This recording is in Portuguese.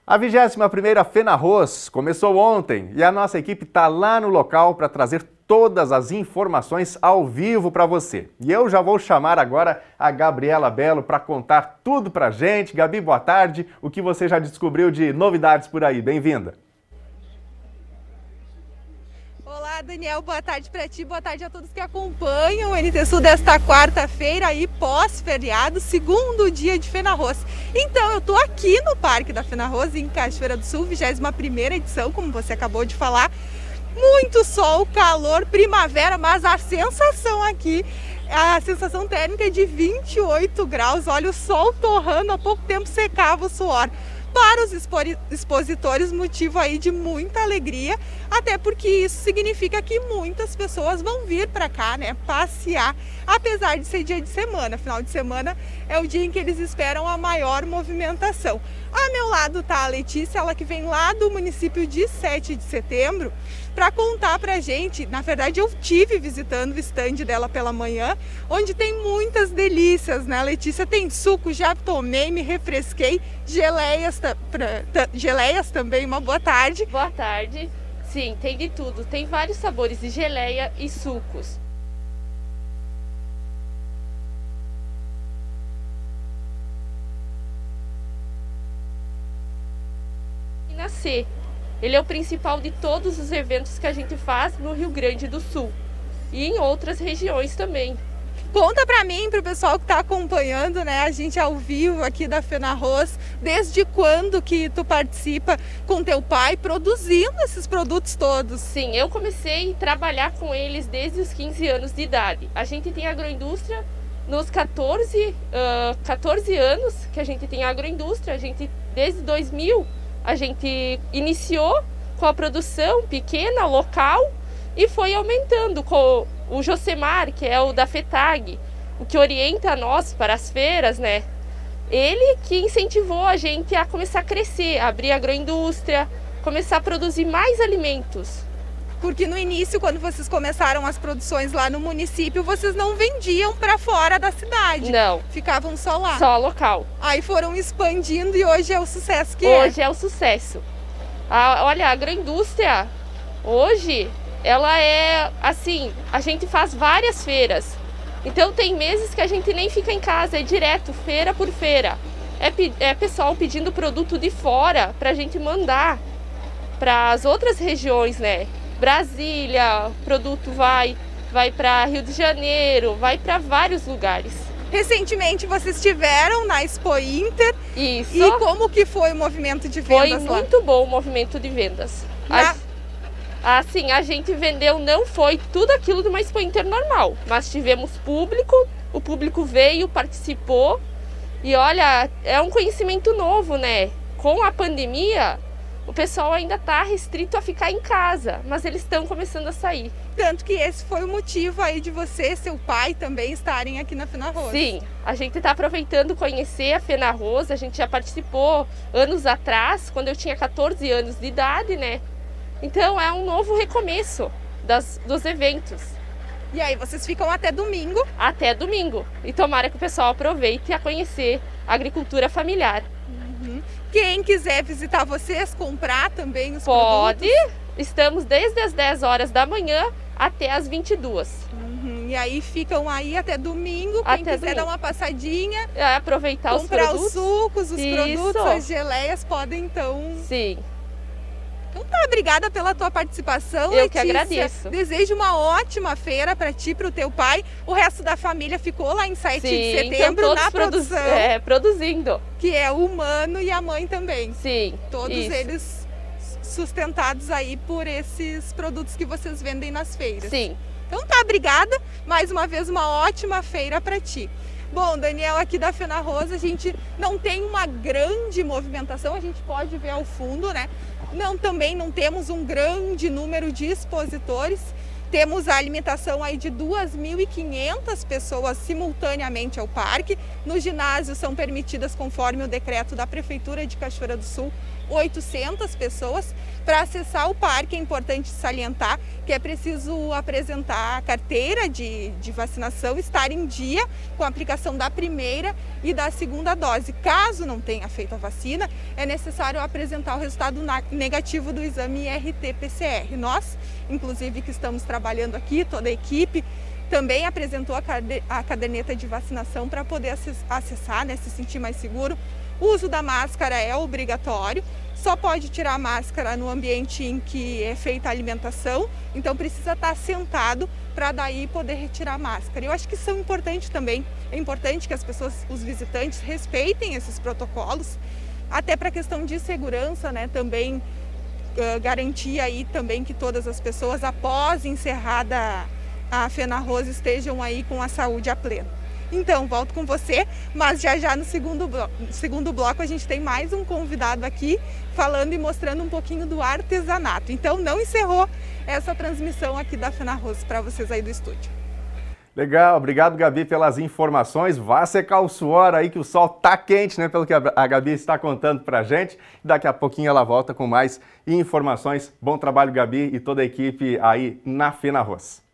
A 21ª FENARROZ começou ontem e a nossa equipe está lá no local para trazer todas as informações ao vivo para você. E eu já vou chamar agora a Gabriela Belo para contar tudo para a gente. Gabi, boa tarde. O que você já descobriu de novidades por aí? Bem-vinda. Olá, Daniel, boa tarde para ti, boa tarde a todos que acompanham o NT Sul desta quarta-feira aí pós-feriado, segundo dia de FENARROZ. Então, eu tô aqui no Parque da FENARROZ, em Cachoeira do Sul, 21ª edição, como você acabou de falar. Muito sol, calor, primavera, mas a sensação aqui, a sensação térmica é de 28 graus, olha o sol torrando, há pouco tempo secava o suor. Para os expositores, motivo aí de muita alegria, até porque isso significa que muitas pessoas vão vir para cá, né, passear, apesar de ser dia de semana. Final de semana é o dia em que eles esperam a maior movimentação. A meu lado está a Letícia, ela que vem lá do município de 7 de setembro, para contar pra gente. Na verdade, eu tive visitando o estande dela pela manhã, onde tem muitas delícias, né? Letícia, tem suco, já tomei, me refresquei, geleias também, uma boa tarde. Boa tarde. Sim, tem de tudo, tem vários sabores de geleia e sucos. Nascer. Ele é o principal de todos os eventos que a gente faz no Rio Grande do Sul e em outras regiões também. Conta pra mim, pro pessoal que tá acompanhando, né, a gente ao vivo aqui da FENARROZ, desde quando que tu participa com teu pai produzindo esses produtos todos? Sim, eu comecei a trabalhar com eles desde os 15 anos de idade. A gente tem agroindústria nos 14 anos que a gente tem agroindústria. A gente, desde 2000, a gente iniciou com a produção pequena, local, e foi aumentando com o Josemar, que é o da FETAG, o que orienta nós para as feiras, né? Ele que incentivou a gente a começar a crescer, a abrir a agroindústria, começar a produzir mais alimentos. Porque no início, quando vocês começaram as produções lá no município, vocês não vendiam para fora da cidade. Não. Ficavam só lá. Só local. Aí foram expandindo e hoje é o sucesso que é. Hoje é o sucesso. Olha, a agroindústria, hoje, ela é assim, a gente faz várias feiras. Então tem meses que a gente nem fica em casa, é direto, feira por feira. É pessoal pedindo produto de fora para a gente mandar para as outras regiões, né? Brasília, produto vai para Rio de Janeiro, vai para vários lugares. Recentemente vocês estiveram na Expo Inter. Isso. E como que foi o movimento de vendas lá? Foi muito bom o movimento de vendas. Assim, a gente vendeu, não foi tudo aquilo de uma Expo Inter normal, mas tivemos público, o público veio, participou. E olha, é um conhecimento novo, né? Com a pandemia, o pessoal ainda está restrito a ficar em casa, mas eles estão começando a sair. Tanto que esse foi o motivo aí de você e seu pai também estarem aqui na FENARROZ. Sim, a gente está aproveitando conhecer a FENARROZ, a gente já participou anos atrás, quando eu tinha 14 anos de idade, né? Então é um novo recomeço dos eventos. E aí, vocês ficam até domingo? Até domingo. E tomara que o pessoal aproveite a conhecer a agricultura familiar. Quem quiser visitar vocês, comprar também os produtos? Pode. Estamos desde as 10 horas da manhã até as 22. E aí ficam aí até domingo. Quem quiser dar uma passadinha, aproveitar os produtos. Comprar os sucos, os produtos, as geleias, podem então... Sim. Então tá, obrigada pela tua participação, Eu Letícia. que agradeço. Desejo uma ótima feira para ti e para o teu pai. O resto da família ficou lá em 7 de setembro na produção. Produzindo. Que é o Mano e a mãe também. Sim, todos eles sustentados aí por esses produtos que vocês vendem nas feiras. Sim. Então tá, obrigada. Mais uma vez, uma ótima feira para ti. Bom, Daniel, aqui da FENARROZ a gente não tem uma grande movimentação, a gente pode ver ao fundo, né? Também não temos um grande número de expositores, Temos a alimentação aí de 2.500 pessoas simultaneamente ao parque. No ginásio são permitidas, conforme o decreto da Prefeitura de Cachoeira do Sul, 800 pessoas. Para acessar o parque é importante salientar que é preciso apresentar a carteira de vacinação, estar em dia com a aplicação da primeira e da segunda dose. Caso não tenha feito a vacina, é necessário apresentar o resultado negativo do exame RT-PCR. Nós, inclusive, que estamos trabalhando aqui, toda a equipe, também apresentou a caderneta de vacinação para poder acessar, né, se sentir mais seguro. O uso da máscara é obrigatório, só pode tirar a máscara no ambiente em que é feita a alimentação, então precisa estar sentado para daí poder retirar a máscara. Eu acho que isso é importante também, é importante que as pessoas, os visitantes, respeitem esses protocolos, até para a questão de segurança, né, também garantir aí também que todas as pessoas, após encerrada a FenaRoz, estejam aí com a saúde a pleno. Então, volto com você, mas já no segundo bloco a gente tem mais um convidado aqui falando e mostrando um pouquinho do artesanato. Então, não encerrou essa transmissão aqui da FenaRoz para vocês aí do estúdio. Legal, obrigado, Gabi, pelas informações. Vá secar o suor aí, que o sol tá quente, né, pelo que a Gabi está contando pra gente. Daqui a pouquinho ela volta com mais informações. Bom trabalho, Gabi, e toda a equipe aí na FenaRoz.